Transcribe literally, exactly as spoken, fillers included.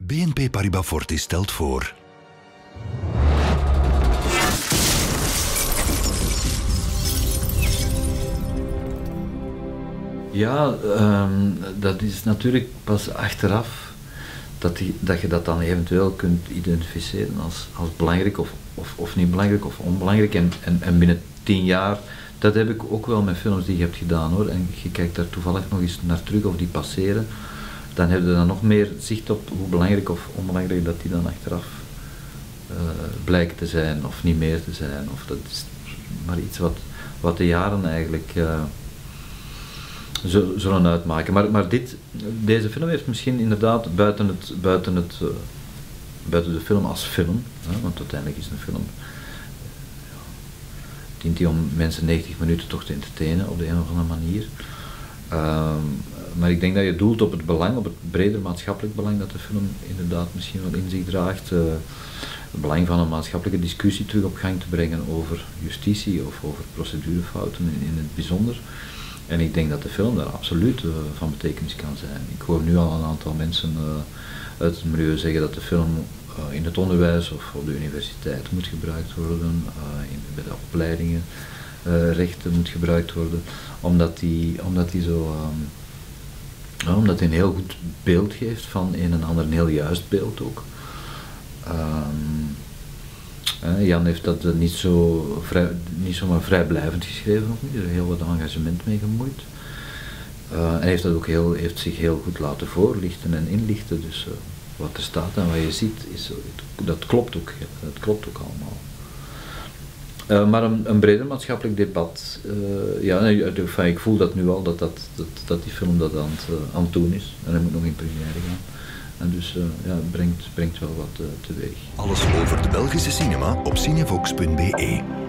B N P Paribas Fortis stelt voor. Ja, um, dat is natuurlijk pas achteraf dat, die, dat je dat dan eventueel kunt identificeren als, als belangrijk of, of, of niet belangrijk of onbelangrijk. En, en, en binnen tien jaar, dat heb ik ook wel met films die je hebt gedaan hoor. En je kijkt daar toevallig nog eens naar terug of die passeren. Dan heb je dan nog meer zicht op hoe belangrijk of onbelangrijk dat die dan achteraf uh, blijken te zijn of niet meer te zijn. Of dat is maar iets wat, wat de jaren eigenlijk uh, zullen uitmaken. Maar, maar dit, deze film heeft misschien inderdaad buiten, het, buiten, het, uh, buiten de film als film, hè, want uiteindelijk is een film, ja, dient die om mensen negentig minuten toch te entertainen op de een of andere manier. Uh, maar ik denk dat je doelt op het belang, op het breder maatschappelijk belang dat de film inderdaad misschien wel in zich draagt. Uh, het belang van een maatschappelijke discussie terug op gang te brengen over justitie of over procedurefouten in, in het bijzonder. En ik denk dat de film daar absoluut uh, van betekenis kan zijn. Ik hoor nu al een aantal mensen uh, uit het milieu zeggen dat de film uh, in het onderwijs of op de universiteit moet gebruikt worden, uh, in, bij de opleidingen uh, rechten moet gebruikt worden, omdat die, omdat die zo... Um, Ja, omdat hij een heel goed beeld geeft van een en ander, een heel juist beeld ook. Um, eh, Jan heeft dat uh, niet, zo vrij, niet zomaar vrijblijvend geschreven, of niet. Er is heel wat engagement mee gemoeid. Uh, hij heeft dat ook heel, heeft zich heel goed laten voorlichten en inlichten. Dus uh, wat er staat en wat je ziet, is, dat klopt ook, dat klopt ook allemaal. Uh, maar een, een breder maatschappelijk debat, uh, ja, enfin, ik voel dat nu al, dat, dat, dat, dat die film dat aan het, uh, aan het doen is. En hij moet nog in première gaan. En dus uh, ja, het brengt, brengt wel wat uh, teweeg. Alles over de Belgische cinema op cinevox punt be.